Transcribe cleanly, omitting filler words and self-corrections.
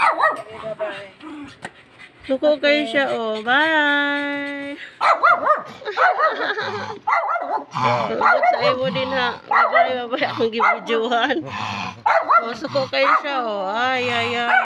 Suko kayo siya, oh. Bye! Ugot sa iyo din, ha. Bye-bye, bye-bye. Akong gibidyohan. Oh, suko kayo siya, oh. Ay, ay, ay.